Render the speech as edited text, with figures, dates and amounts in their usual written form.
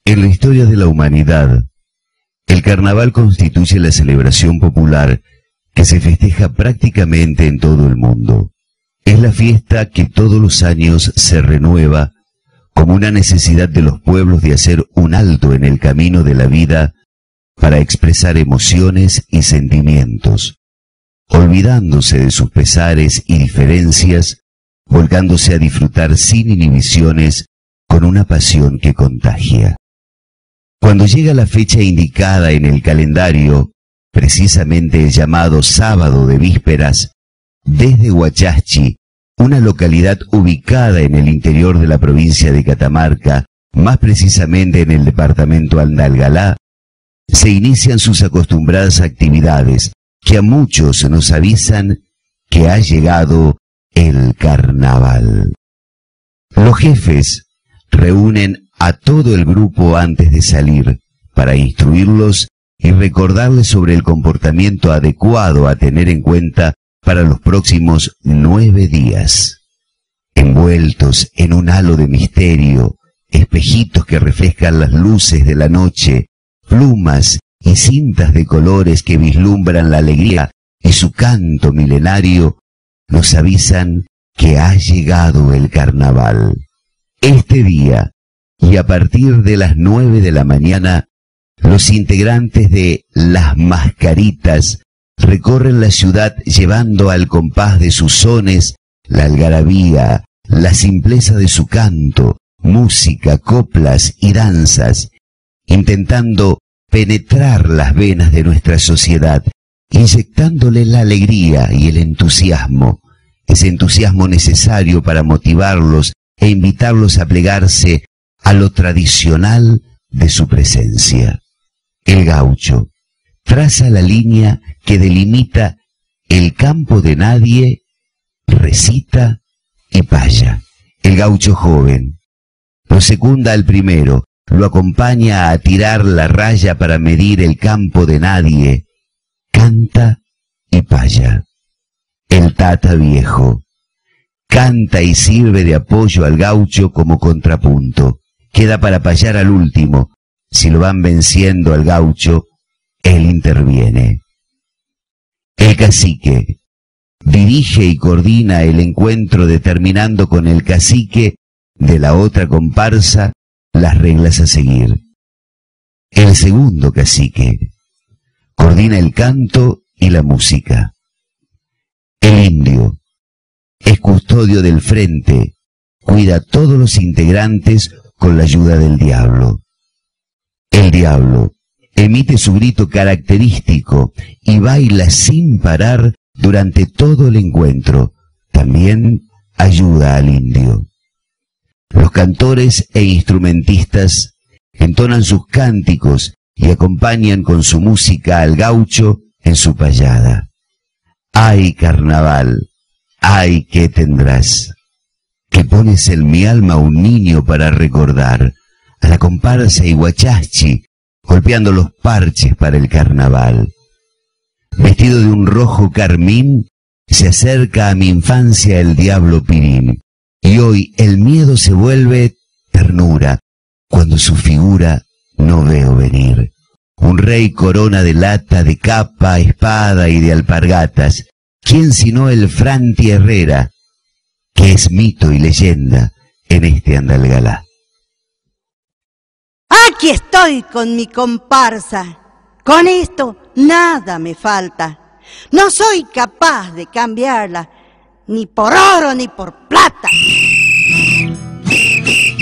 En la historia de la humanidad, el carnaval constituye la celebración popular que se festeja prácticamente en todo el mundo. Es la fiesta que todos los años se renueva como una necesidad de los pueblos de hacer un alto en el camino de la vida para expresar emociones y sentimientos, olvidándose de sus pesares y diferencias, volcándose a disfrutar sin inhibiciones con una pasión que contagia. Cuando llega la fecha indicada en el calendario, precisamente el llamado sábado de vísperas, desde Huachachi, una localidad ubicada en el interior de la provincia de Catamarca, más precisamente en el departamento Andalgalá, se inician sus acostumbradas actividades que a muchos nos avisan que ha llegado el carnaval. Los jefes reúnen a todo el grupo antes de salir para instruirlos y recordarles sobre el comportamiento adecuado a tener en cuenta para los próximos 9 días. Envueltos en un halo de misterio, espejitos que reflejan las luces de la noche, plumas y cintas de colores que vislumbran la alegría y su canto milenario, nos avisan que ha llegado el carnaval. Este día, y a partir de las 9 de la mañana, los integrantes de Las Mascaritas recorren la ciudad llevando al compás de sus sones la algarabía, la simpleza de su canto, música, coplas y danzas, intentando penetrar las venas de nuestra sociedad, inyectándole la alegría y el entusiasmo, ese entusiasmo necesario para motivarlos e invitarlos a plegarse a lo tradicional de su presencia. El gaucho traza la línea que delimita el campo de nadie, recita y paya. El gaucho joven lo secunda al primero, lo acompaña a tirar la raya para medir el campo de nadie, canta y paya. El tata viejo canta y sirve de apoyo al gaucho como contrapunto. Queda para payar al último. Si lo van venciendo al gaucho, él interviene. El cacique dirige y coordina el encuentro determinando con el cacique de la otra comparsa las reglas a seguir. El segundo cacique coordina el canto y la música. El indio es custodio del frente, cuida a todos los integrantes con la ayuda del diablo. El diablo emite su grito característico y baila sin parar durante todo el encuentro. También ayuda al indio. Los cantores e instrumentistas entonan sus cánticos y acompañan con su música al gaucho en su payada. ¡Ay, carnaval! ¡Ay, qué tendrás! Que pones en mi alma un niño para recordar a la comparsa y Huachachi golpeando los parches para el carnaval. Vestido de un rojo carmín, se acerca a mi infancia el diablo Pirín, y hoy el miedo se vuelve ternura cuando su figura no veo venir. Un rey corona de lata, de capa, espada y de alpargatas. ¿Quién sino el Franti Herrera, que es mito y leyenda en este Andalgalá? Aquí estoy con mi comparsa. Con esto nada me falta. No soy capaz de cambiarla, ni por oro ni por plata.